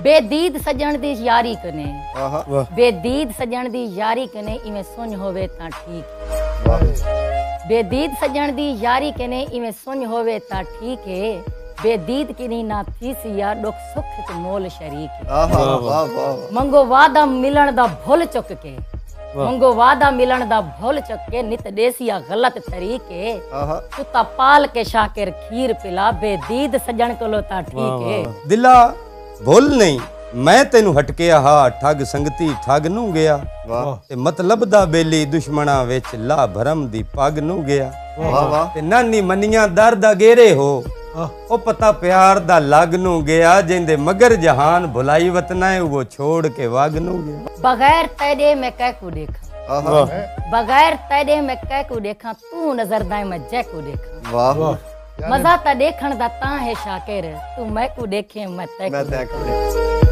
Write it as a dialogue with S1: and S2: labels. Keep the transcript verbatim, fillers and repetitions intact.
S1: बेदीद सजण दी यारी कने बेदीद सजण दी यारी कने इवें सुन होवे ता ठीक बेदीद सजण दी यारी कने इवें सुन होवे ता ठीक है बेदीद किनी ना थीसिया दुख सुख च मोल शरीक मंगो वादा मिलन दा भुल चुक के मंगो वादा मिलन दा भुल चुक के नित देसिया गलत तरीके कुत्ता पाल के शाकिर खीर पिला बेदीद सजण कोलो ता ठीक है
S2: दिला भुल नहीं मैं तेनू हटके हा ठग संगती ठग नू गया ते मतलब दा बेली दुश्मना विच ला भरम दी पग नू गया ते नानी मनिया दर दा गेरे हो ओ पता प्यार दा लग नू गया जिंदे मगर जहान भुलाई वतना है वो छोड़ के वाग नू गया
S1: बगैर तेरे मैं कह को देखा बगैर तेरे मैं कह को देखा तू नजर दाए मैं जै को देखा
S3: वाह
S1: मजा ता देखण दा ता है शाकिर तू मैं को देखे मैं तै को